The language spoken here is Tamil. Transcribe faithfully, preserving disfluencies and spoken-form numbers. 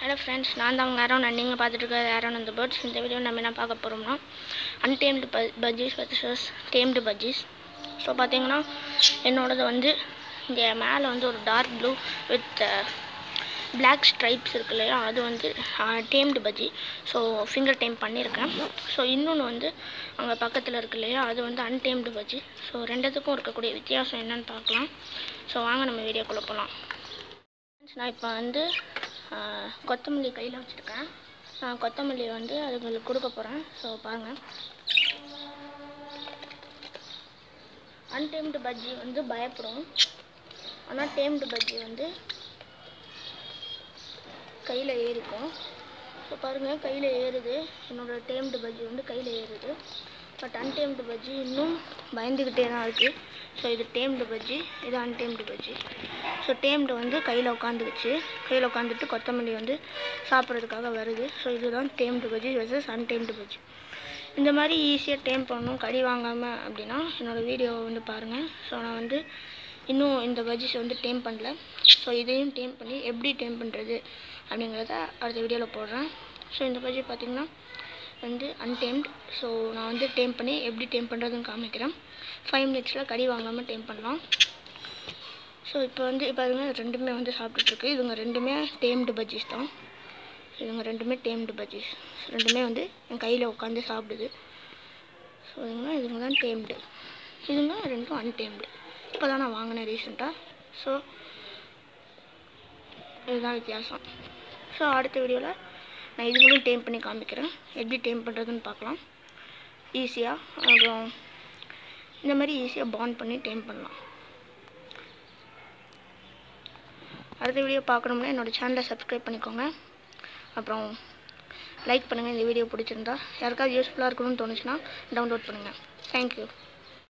ஹலோ ஃப்ரெண்ட்ஸ், நான் தான் உங்கள் ஆரோன். நீங்கள் பார்த்துட்டு இருக்கிறது ஆரோன் அந்த பேர்ட்ஸ். இந்த வீடியோ நம்ம என்ன பார்க்க போகிறோம்னா அன்டேம்டு ப பஜ்ஜீஸ் வர்சஸ் டேம்டு பஜ்ஜீஸ். ஸோ பார்த்தீங்கன்னா என்னோடது வந்து இங்கே மேலே வந்து ஒரு dark blue with black stripes இருக்கு இல்லையா, அது வந்து tamed bajji. So finger tame பண்ணியிருக்கேன். ஸோ இன்னொன்று வந்து அங்கே பக்கத்தில் இருக்கு இல்லையா, அது வந்து அன்டேம்டு பஜ்ஜி. ஸோ ரெண்டுத்துக்கும் இருக்கக்கூடிய வித்தியாசம் என்னென்னு பார்க்கலாம். ஸோ வாங்க நம்ம வீடியோக்குள்ளே போகலாம். நான் இப்போ வந்து கொத்தமல்லி கையில் வச்சுருக்கேன். நான் கொத்தமல்லி வந்து அதுங்களுக்கு கொடுக்க போகிறேன். ஸோ பாருங்கள், அன்டேம்டு பஜ்ஜி வந்து பயப்படும், ஆனால் டேம்டு பஜ்ஜி வந்து கையில் ஏறிக்கும். ஸோ பாருங்கள், கையில் ஏறுது. என்னோடய டேம்டு பஜ்ஜி வந்து கையில் ஏறுது. பட் அன்டேம்டு பஜ்ஜி இன்னும் பயந்துக்கிட்டே தான் இருக்குது. ஸோ இது டேம்டு பஜ்ஜி, இது அன்டேம்டு பஜ்ஜி. ஸோ டேம்டு வந்து கையில் உட்காந்துக்குச்சு. கையில் உட்காந்துட்டு கொத்தமல்லி வந்து சாப்பிட்றதுக்காக வருது. ஸோ இதுதான் tamed bajji versus untamed bajji. இந்த மாதிரி ஈஸியாக டேம் பண்ணணும் கடி வாங்காமல் அப்படின்னா என்னோடய வீடியோவை வந்து பாருங்கள். ஸோ நான் வந்து இன்னும் இந்த பஜ்ஜிஸ் வந்து டேம் பண்ணல. ஸோ இதையும் டேம் பண்ணி எப்படி டேம் பண்ணுறது அப்படிங்கிறத அடுத்த வீடியோவில் போடுறேன். ஸோ இந்த பஜ்ஜி பார்த்திங்கன்னா வந்து அன்டேம்டு. ஸோ நான் வந்து டேம் பண்ணி எப்படி டேம் பண்ணுறதுன்னு காமிக்கிறேன். ஃபைவ் மினிட்ஸில் கடி வாங்காமல் டேம் பண்ணலாம். ஸோ இப்போ வந்து இப்போ அதுங்க ரெண்டுமே வந்து சாப்பிட்டுட்ருக்கு. இதுங்க ரெண்டுமே டேம்டு பஜ்ஜிஸ் தான். இதுங்க ரெண்டுமே டேம்டு பஜ்ஜிஸ். ரெண்டுமே வந்து என் கையில் உட்காந்து சாப்பிடுது. ஸோ இதுங்க இதுங்க தான் டேம்டு, இதுங்க ரெண்டும் அன்டேம்டு. இப்போ தான் நான் வாங்கினேன் ரீசெண்டாக. ஸோ இதுதான் வித்தியாசம். ஸோ அடுத்த வீடியோவில் நான் இதுங்களும் டேம் பண்ணி காமிக்கிறேன், எப்படி டேம் பண்ணுறதுன்னு பார்க்கலாம் ஈஸியாக. அப்புறம் இந்த மாதிரி ஈஸியாக பாண்ட் பண்ணி டேம் பண்ணலாம். அடுத்த வீடியோ பார்க்கணும்னா என்னோடய சேனலை சப்ஸ்கிரைப் பண்ணிக்கோங்க. அப்புறம் லைக் பண்ணுங்கள். இந்த வீடியோ பிடிச்சிருந்தா, யாருக்காவது யூஸ்ஃபுல்லாக இருக்கணும்னு தோணுச்சுன்னா டவுன்லோட் பண்ணுங்கள். தேங்க்யூ.